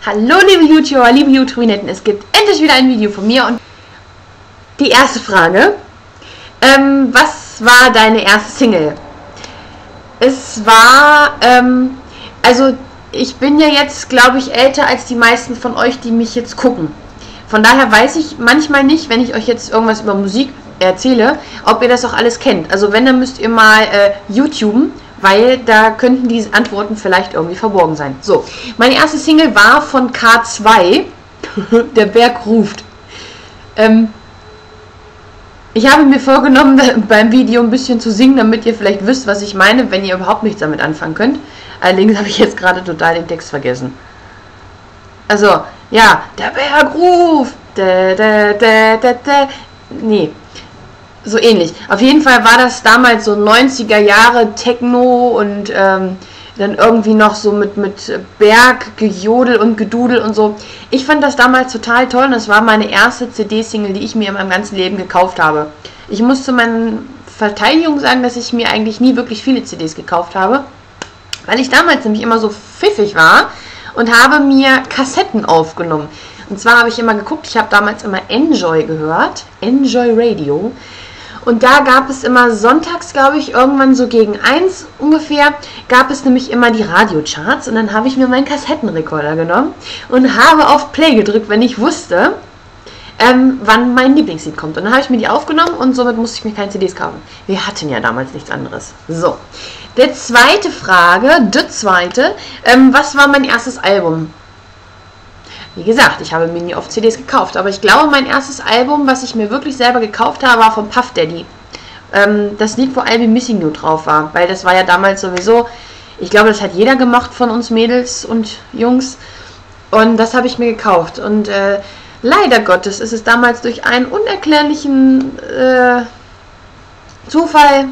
Hallo liebe YouTuber, liebe YouTubinetten, es gibt endlich wieder ein Video von mir und die erste Frage, was war deine erste Single? Es war, also ich bin ja jetzt, glaube ich, älter als die meisten von euch, die mich jetzt gucken. Von daher weiß ich manchmal nicht, wenn ich euch jetzt irgendwas über Musik erzähle, ob ihr das auch alles kennt. Also wenn, dann müsst ihr mal YouTuben, weil da könnten die Antworten vielleicht irgendwie verborgen sein. So, meine erste Single war von K2, Der Berg ruft. Ich habe mir vorgenommen, beim Video ein bisschen zu singen, damit ihr vielleicht wisst, was ich meine, wenn ihr überhaupt nichts damit anfangen könnt. Allerdings habe ich jetzt gerade total den Text vergessen. Also, ja, der Berg ruft. Nee, so ähnlich. Auf jeden Fall war das damals so 90er Jahre Techno und dann irgendwie noch so mit Berggejodel und Gedudel und so. Ich fand das damals total toll und das war meine erste CD-Single, die ich mir in meinem ganzen Leben gekauft habe. Ich muss zu meiner Verteidigung sagen, dass ich mir eigentlich nie wirklich viele CDs gekauft habe, weil ich damals nämlich immer so pfiffig war und habe mir Kassetten aufgenommen. Und zwar habe ich immer geguckt, ich habe damals immer Enjoy gehört, Enjoy Radio. Und da gab es immer sonntags, glaube ich, irgendwann so gegen 1 ungefähr, gab es nämlich immer die Radiocharts. Und dann habe ich mir meinen Kassettenrekorder genommen und habe auf Play gedrückt, wenn ich wusste, wann mein Lieblingslied kommt. Und dann habe ich mir die aufgenommen und somit musste ich mir keine CDs kaufen. Wir hatten ja damals nichts anderes. So, die zweite Frage, was war mein erstes Album? Wie gesagt, ich habe mir nie oft CDs gekauft, aber ich glaube, mein erstes Album, was ich mir wirklich selber gekauft habe, war von Puff Daddy. Das Lied, wo I'll Be Missing You drauf war, weil das war ja damals sowieso, ich glaube, das hat jeder gemacht von uns Mädels und Jungs und das habe ich mir gekauft und leider Gottes ist es damals durch einen unerklärlichen Zufall,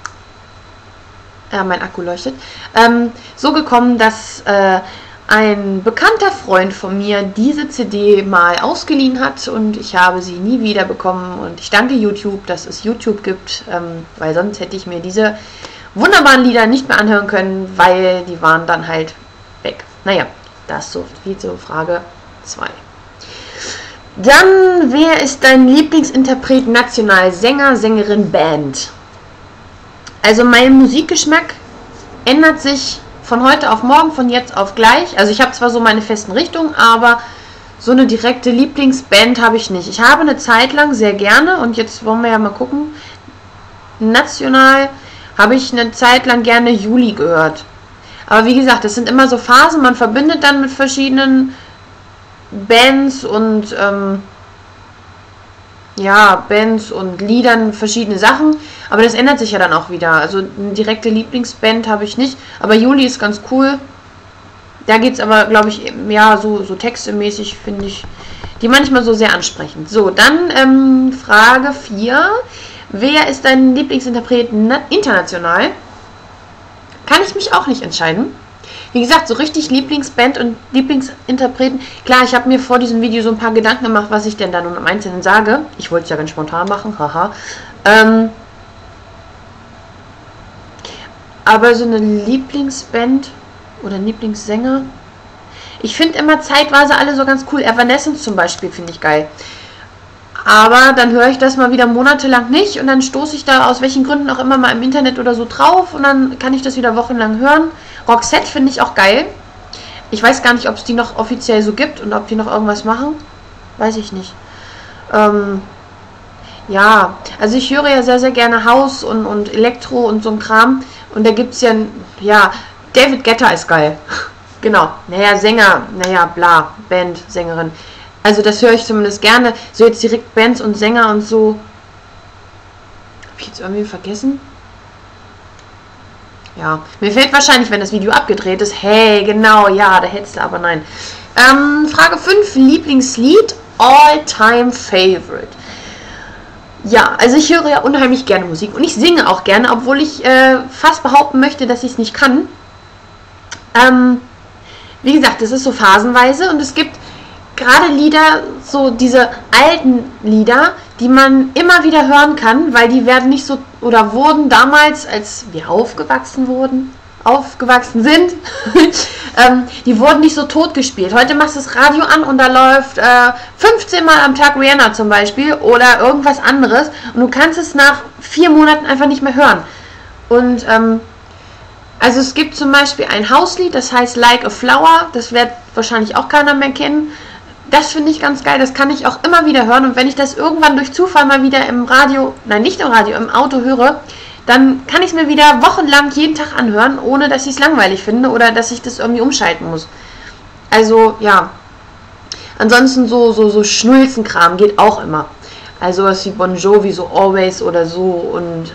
ja, mein Akku leuchtet, so gekommen, dass ein bekannter Freund von mir diese CD mal ausgeliehen hat und ich habe sie nie wieder bekommen und ich danke YouTube, dass es YouTube gibt, weil sonst hätte ich mir diese wunderbaren Lieder nicht mehr anhören können, weil die waren dann halt weg. Naja, das so viel zur Frage 2. Dann, wer ist dein Lieblingsinterpret, national, Sänger, Sängerin, Band? Also mein Musikgeschmack ändert sich von heute auf morgen, von jetzt auf gleich. Also ich habe zwar so meine festen Richtungen, aber so eine direkte Lieblingsband habe ich nicht. Ich habe eine Zeit lang sehr gerne, und jetzt wollen wir ja mal gucken, national habe ich eine Zeit lang gerne Juli gehört. Aber wie gesagt, das sind immer so Phasen, man verbindet dann mit verschiedenen Bands und ja, Bands und Liedern verschiedene Sachen, aber das ändert sich ja dann auch wieder. Also eine direkte Lieblingsband habe ich nicht, aber Juli ist ganz cool. Da geht es aber, glaube ich, ja, so textemäßig, finde ich, die manchmal so sehr ansprechend. So, dann Frage 4. Wer ist dein Lieblingsinterpret international? Kann ich mich auch nicht entscheiden. Wie gesagt, so richtig Lieblingsband und Lieblingsinterpreten. Klar, ich habe mir vor diesem Video so ein paar Gedanken gemacht, was ich denn da nun im Einzelnen sage. Ich wollte es ja ganz spontan machen, haha. Aber so eine Lieblingsband oder Lieblingssänger. Ich finde immer zeitweise alle so ganz cool. Evanescence zum Beispiel finde ich geil. Aber dann höre ich das mal wieder monatelang nicht und dann stoße ich da aus welchen Gründen auch immer mal im Internet oder so drauf und dann kann ich das wieder wochenlang hören. Roxette finde ich auch geil. Ich weiß gar nicht, ob es die noch offiziell so gibt und ob die noch irgendwas machen. Weiß ich nicht. Ja, also ich höre ja sehr, sehr gerne House und Elektro und so ein Kram. Und da gibt es ja, David Guetta ist geil. Genau, naja, Sänger, naja, bla, Band, Sängerin. Also das höre ich zumindest gerne. So jetzt direkt Bands und Sänger und so. Habe ich jetzt irgendwie vergessen? Ja, mir fällt wahrscheinlich, wenn das Video abgedreht ist, hey, genau, ja, da hättest du, aber nein. Frage 5, Lieblingslied, All-Time Favorite. Ja, also ich höre ja unheimlich gerne Musik und ich singe auch gerne, obwohl ich fast behaupten möchte, dass ich es nicht kann. Wie gesagt, das ist so phasenweise und es gibt gerade Lieder, so diese alten Lieder, die man immer wieder hören kann, weil die werden nicht so, oder wurden damals, als wir aufgewachsen aufgewachsen sind, die wurden nicht so tot gespielt. Heute machst du das Radio an und da läuft 15 Mal am Tag Rihanna zum Beispiel oder irgendwas anderes und du kannst es nach 4 Monaten einfach nicht mehr hören. Und also es gibt zum Beispiel ein Hauslied, das heißt Like a Flower, das wird wahrscheinlich auch keiner mehr kennen. Das finde ich ganz geil, das kann ich auch immer wieder hören und wenn ich das irgendwann durch Zufall mal wieder im Radio, nein nicht im Radio, im Auto höre, dann kann ich es mir wieder wochenlang jeden Tag anhören, ohne dass ich es langweilig finde oder dass ich das irgendwie umschalten muss. Also ja, ansonsten so Schnulzenkram geht auch immer. Also was wie Bon Jovi, so Always oder so und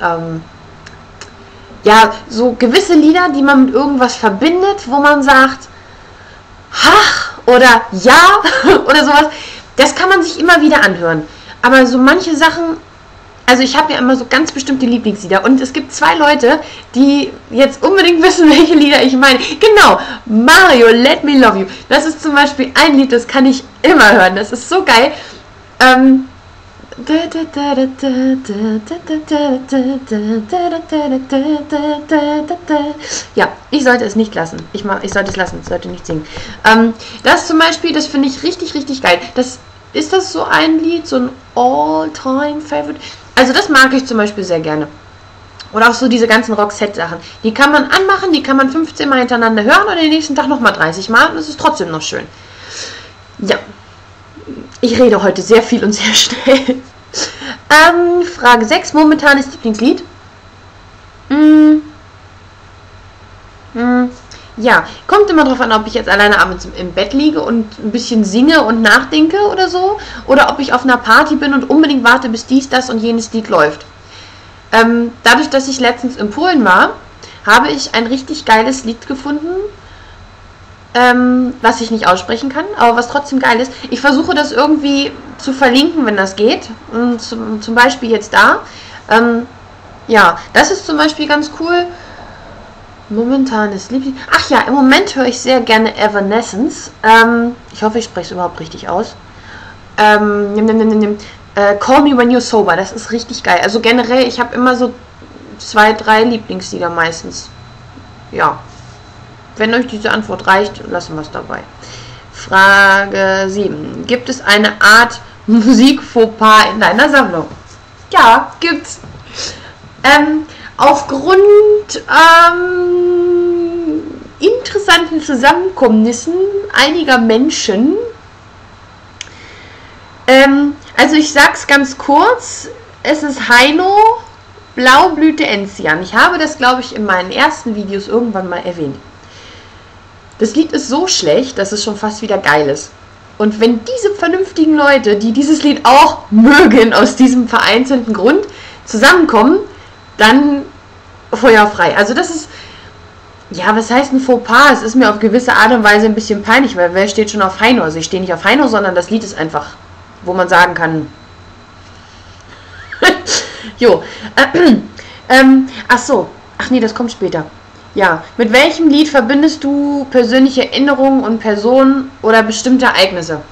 ja, so gewisse Lieder, die man mit irgendwas verbindet, wo man sagt, ach oder ja oder sowas, das kann man sich immer wieder anhören. Aber so manche Sachen, also ich habe ja immer so ganz bestimmte Lieblingslieder und es gibt 2 Leute, die jetzt unbedingt wissen, welche Lieder ich meine. Genau, Mario, Let Me Love You. Das ist zum Beispiel ein Lied, das kann ich immer hören, das ist so geil. Ja, ich sollte es nicht lassen. Ich sollte es lassen, ich sollte nicht singen. Das zum Beispiel, das finde ich richtig, richtig geil. Ist das so ein Lied, so ein All-Time-Favorite? Also das mag ich zum Beispiel sehr gerne. Oder auch so diese ganzen Roxette-Sachen. Die kann man anmachen, die kann man 15 Mal hintereinander hören und den nächsten Tag nochmal 30 Mal und es ist trotzdem noch schön. Ja. Ich rede heute sehr viel und sehr schnell. Frage 6. Momentanes Lieblingslied. Ja, kommt immer drauf an, ob ich jetzt alleine abends im Bett liege und ein bisschen singe und nachdenke oder so. Oder ob ich auf einer Party bin und unbedingt warte, bis dies, das und jenes Lied läuft. Dadurch, dass ich letztens in Polen war, habe ich ein richtig geiles Lied gefunden. Was ich nicht aussprechen kann, aber was trotzdem geil ist. Ich versuche das irgendwie zu verlinken, wenn das geht. Und zum Beispiel jetzt da. Ja, das ist zum Beispiel ganz cool. Momentanes Lieblings... Ach ja, im Moment höre ich sehr gerne Evanescence. Ich hoffe, ich spreche es überhaupt richtig aus. Call Me When You're Sober, das ist richtig geil. Also generell, ich habe immer so 2, 3 Lieblingslieder meistens. Ja. Wenn euch diese Antwort reicht, lassen wir es dabei. Frage 7. Gibt es eine Art Musik-Fauxpas in deiner Sammlung? Ja, gibt's. Aufgrund interessanten Zusammenkommnissen einiger Menschen, also ich sag's ganz kurz, es ist Heino, Blaublüte Enzian. Ich habe das, glaube ich, in meinen ersten Videos irgendwann mal erwähnt. Das Lied ist so schlecht, dass es schon fast wieder geil ist. Und wenn diese vernünftigen Leute, die dieses Lied auch mögen, aus diesem vereinzelten Grund zusammenkommen, dann Feuer frei. Also das ist, ja, was heißt ein Fauxpas? Es ist mir auf gewisse Art und Weise ein bisschen peinlich, weil wer steht schon auf Heino? Also ich stehe nicht auf Heino, sondern das Lied ist einfach, wo man sagen kann, jo, ach so, ach nee, das kommt später. Ja, mit welchem Lied verbindest du persönliche Erinnerungen und Personen oder bestimmte Ereignisse?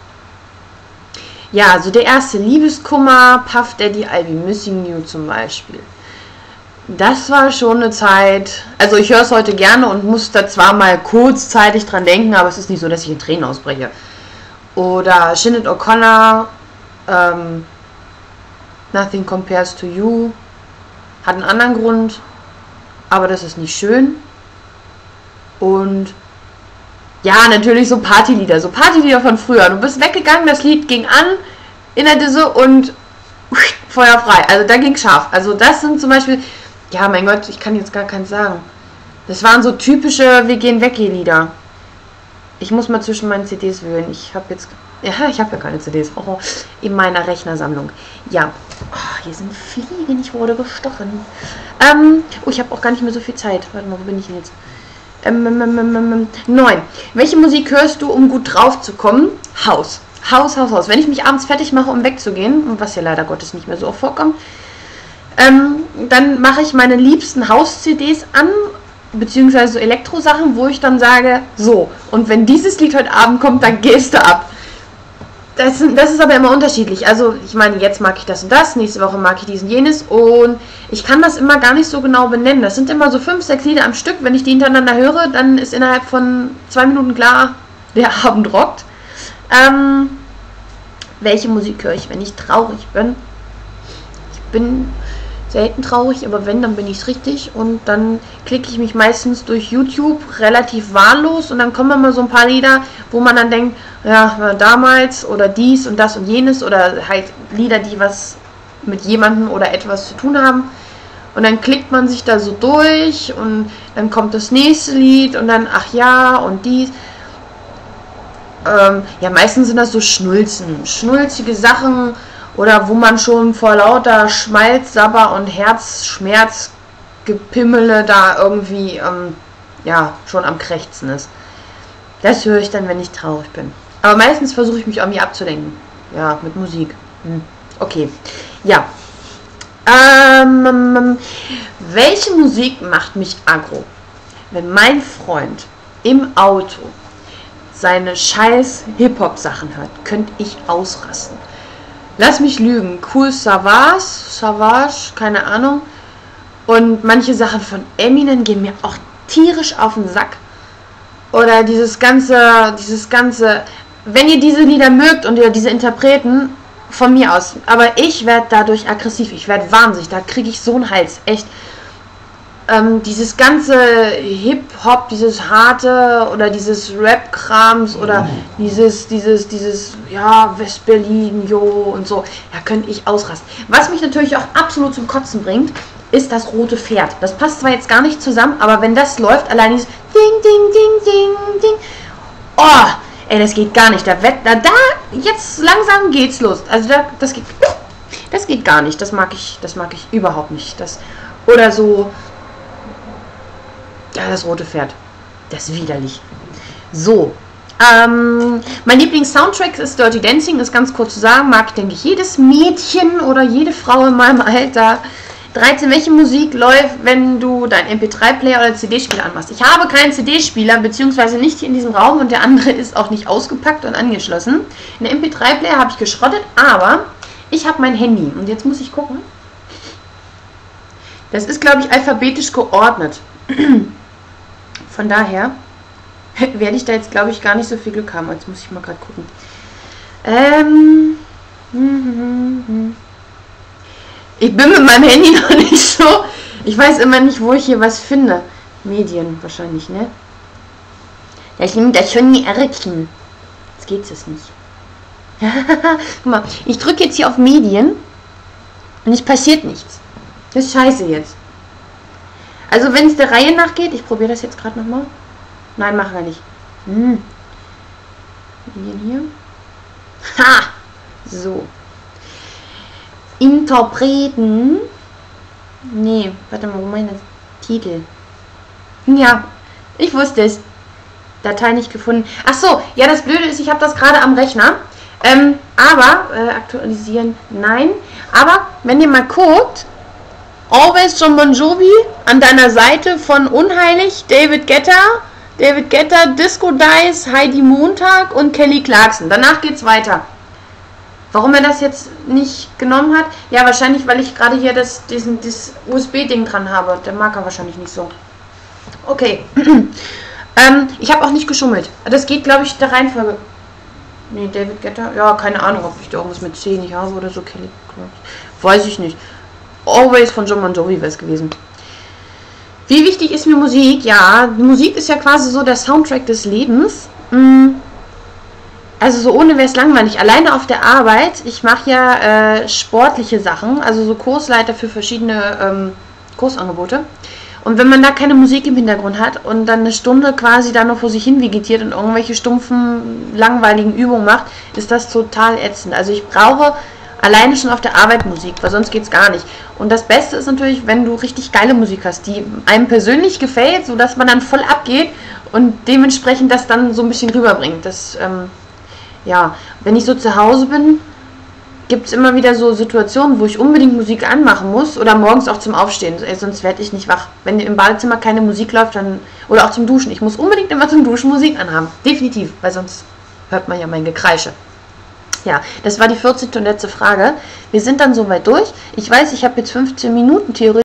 Ja, so der erste Liebeskummer, Puff Daddy, I'll Be Missing You zum Beispiel. Das war schon eine Zeit, also ich höre es heute gerne und muss da zwar mal kurzzeitig dran denken, aber es ist nicht so, dass ich in Tränen ausbreche. Oder Sinead O'Connor, Nothing Compares to You, hat einen anderen Grund. Aber das ist nicht schön. Und ja, natürlich so Partylieder. So Partylieder von früher. Du bist weggegangen, das Lied ging an in der Disse und Feuer frei. Also da ging scharf. Also das sind zum Beispiel, ja mein Gott, ich kann jetzt gar keins sagen. Das waren so typische Wir gehen weg Lieder. Ich muss mal zwischen meinen CDs wühlen. Ich habe ja keine CDs. Oh, in meiner Rechnersammlung. Ja. Oh, hier sind Fliegen, ich wurde gestochen. Oh, ich habe auch gar nicht mehr so viel Zeit. Warte mal, wo bin ich denn jetzt? 9. Welche Musik hörst du, um gut drauf zu kommen? Haus. Haus. Wenn ich mich abends fertig mache, um wegzugehen, was ja leider Gottes nicht mehr so oft vorkommt, dann mache ich meine liebsten Haus-CDs an, beziehungsweise so Elektro-Sachen, wo ich dann sage, so, und wenn dieses Lied heute Abend kommt, dann gehst du ab. Das ist aber immer unterschiedlich. Also ich meine, jetzt mag ich das und das, nächste Woche mag ich dies und jenes und ich kann das immer gar nicht so genau benennen. Das sind immer so 5, 6 Lieder am Stück. Wenn ich die hintereinander höre, dann ist innerhalb von 2 Minuten klar, der Abend rockt. Welche Musik höre ich, wenn ich traurig bin? Ich bin selten traurig, aber wenn, dann bin ich es richtig. Und dann klicke ich mich meistens durch YouTube relativ wahllos und dann kommen immer so ein paar Lieder, wo man dann denkt, ja, damals oder dies und das und jenes oder halt Lieder, die was mit jemandem oder etwas zu tun haben. Und dann klickt man sich da so durch und dann kommt das nächste Lied und dann, ach ja, und dies. Ja, meistens sind das so schnulzige Sachen oder wo man schon vor lauter Schmalz, Sabber und Herzschmerzgepimmele da irgendwie, ja, schon am Krächzen ist. Das höre ich dann, wenn ich traurig bin. Aber meistens versuche ich mich irgendwie abzulenken. Ja, mit Musik. Okay. Ja. Welche Musik macht mich aggro? Wenn mein Freund im Auto seine scheiß Hip-Hop-Sachen hört, könnte ich ausrasten. Lass mich lügen. Cool Savage, keine Ahnung. Und manche Sachen von Eminem gehen mir auch tierisch auf den Sack. Oder dieses ganze, wenn ihr diese Lieder mögt und ihr diese Interpreten, von mir aus. Aber ich werde dadurch aggressiv, ich werde wahnsinnig, da kriege ich so einen Hals, echt. Dieses ganze Hip-Hop, dieses harte oder dieses Rap-Krams oder dieses, ja, West-Berlin, jo und so, da könnte ich ausrasten. Was mich natürlich auch absolut zum Kotzen bringt, ist das rote Pferd. Das passt zwar jetzt gar nicht zusammen, aber wenn das läuft, allein dieses Ding, Ding, Ding, Ding, Ding, oh, ey, das geht gar nicht. Da jetzt langsam geht's los. Also das geht gar nicht. Das mag ich überhaupt nicht. Oder so, ja, das rote Pferd. Das ist widerlich. So. Mein Lieblings-Soundtrack ist Dirty Dancing, ist ganz kurz zu sagen. Mag, denke ich, jedes Mädchen oder jede Frau in meinem Alter. 13. Welche Musik läuft, wenn du dein MP3-Player oder CD-Spieler anmachst? Ich habe keinen CD-Spieler, beziehungsweise nicht hier in diesem Raum und der andere ist auch nicht ausgepackt und angeschlossen. Den MP3-Player habe ich geschrottet, aber ich habe mein Handy und jetzt muss ich gucken. Das ist, glaube ich, alphabetisch geordnet. Von daher werde ich da jetzt, glaube ich, gar nicht so viel Glück haben. Jetzt muss ich mal gerade gucken. Ich bin mit meinem Handy noch nicht so. Ich weiß immer nicht, wo ich hier was finde. Medien wahrscheinlich, ne? Das nimmt das schon die Ärchen. Jetzt geht's das nicht. Guck mal, ich drücke jetzt hier auf Medien und es passiert nichts. Das ist scheiße jetzt. Also wenn es der Reihe nach geht, ich probiere das jetzt gerade nochmal. Nein, machen wir nicht. Medien hier. Ha! So. Interpreten. Nee, warte mal, wo meine Titel? Ja, ich wusste es. Datei nicht gefunden. Ach so, ja, das Blöde ist, ich habe das gerade am Rechner. Aktualisieren, nein. Aber, wenn ihr mal guckt, Always John Bon Jovi an deiner Seite von Unheilig, David Guetta, Disco Dice, Heidi Montag und Kelly Clarkson. Danach geht's weiter. Warum er das jetzt nicht genommen hat? Ja, wahrscheinlich, weil ich gerade hier das USB-Ding dran habe. Der mag er wahrscheinlich nicht so. Okay. Ich habe auch nicht geschummelt. Das geht, glaube ich, der Reihenfolge. Nee, David Guetta. Ja, keine Ahnung, ob ich da irgendwas mit C nicht habe oder so. Kelly Clarkson. Weiß ich nicht. Always von John Bon Jovi wäre es gewesen. Wie wichtig ist mir Musik? Ja, die Musik ist ja quasi so der Soundtrack des Lebens. Also so ohne wäre es langweilig. Alleine auf der Arbeit, ich mache ja sportliche Sachen, also so Kursleiter für verschiedene Kursangebote. Und wenn man da keine Musik im Hintergrund hat und dann eine Stunde quasi da nur vor sich hin vegetiert und irgendwelche stumpfen, langweiligen Übungen macht, ist das total ätzend. Also ich brauche alleine schon auf der Arbeit Musik, weil sonst geht es gar nicht. Und das Beste ist natürlich, wenn du richtig geile Musik hast, die einem persönlich gefällt, sodass man dann voll abgeht und dementsprechend das dann so ein bisschen rüberbringt. Das, ja, wenn ich so zu Hause bin, gibt es immer wieder so Situationen, wo ich unbedingt Musik anmachen muss oder morgens auch zum Aufstehen, sonst werde ich nicht wach. Wenn im Badezimmer keine Musik läuft, dann, oder auch zum Duschen, ich muss unbedingt immer zum Duschen Musik anhaben. Definitiv, weil sonst hört man ja mein Gekreische. Ja, das war die 14. und letzte Frage. Wir sind dann soweit durch. Ich weiß, ich habe jetzt 15 Minuten theoretisch